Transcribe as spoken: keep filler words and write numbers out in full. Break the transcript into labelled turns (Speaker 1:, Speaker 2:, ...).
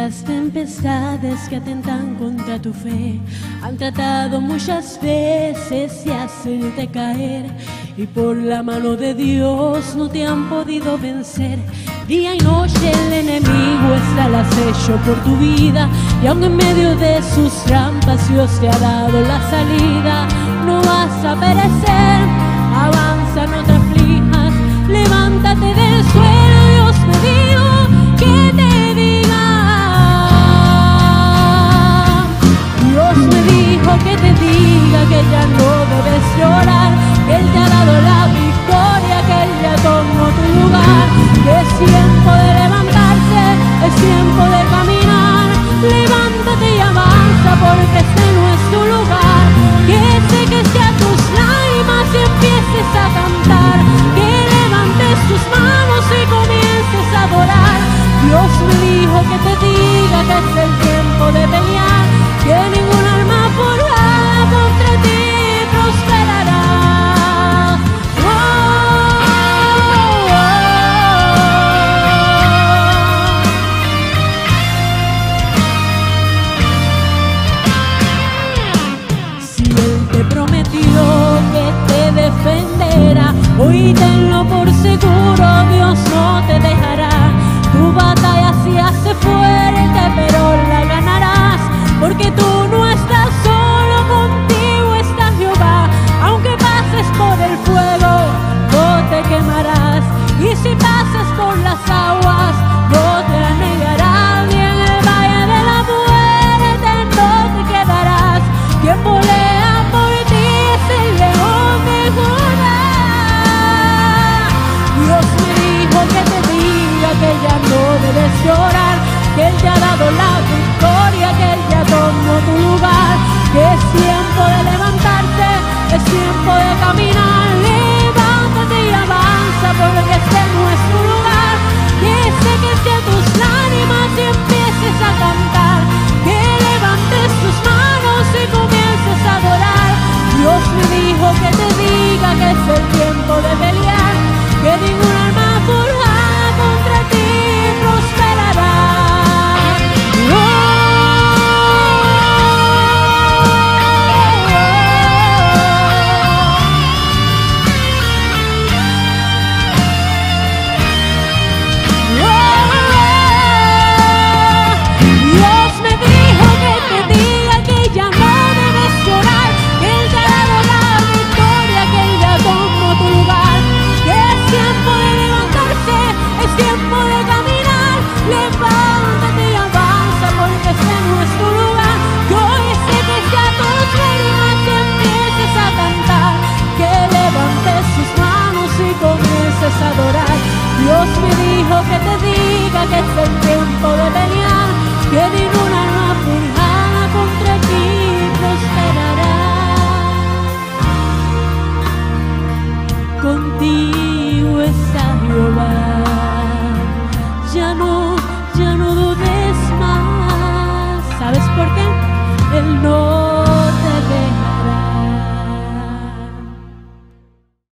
Speaker 1: Las tempestades que atentan contra tu fe han tratado muchas veces de hacerte caer, y por la mano de Dios no te han podido vencer. Día y noche el enemigo está al acecho por tu vida, y aun en medio de sus trampas Dios te ha dado la salida. No vas a perecer, avanza, no te aflijas, levántate del suelo. Dios me dijo que te diga, Dios me dijo que te diga que ya no debes llorar, que Él te ha dado la victoria, que Él ya tomó tu lugar, que es tiempo de levantarse, es tiempo de caminar. Levántate y avanza, porque este no es tu lugar. Que seques ya tus lágrimas y empieces a cantar, que levantes tus manos y comiences a adorar. Dios me dijo que te diga que es el tiempo de pelear, que ningún arma forjada contra ti prosperará. Oh, oh, oh. Si Él te prometió que te defenderá, hoy tenlo por seguro, Dios no te dejará. Tu batalla se hace fuerte, pero la ganarás, porque tú no estás solo, contigo está Jehová. Aunque pases por el fuego, no te quemarás, y si pasas por las aguas, no te anegarás, ni en el valle de la muerte no te quedarás. Quien pelea por ti es el león de Judá. Dios me dijo que te diga que ya no debes llorar, que Él te ha dado la victoria, que Él ya tomó tu lugar, que es tiempo de levantarse, es tiempo de caminar. Levántate y avanza, porque este no es tu lugar. Que seques ya tus lágrimas y empieces a cantar, que levantes tus manos y comiences a adorar. Dios me dijo que te diga que es el tiempo de pelear, que ningún arma forjada contra ti prosperará. Adorar. Dios me dijo que te diga que es el tiempo de pelear, que ninguna no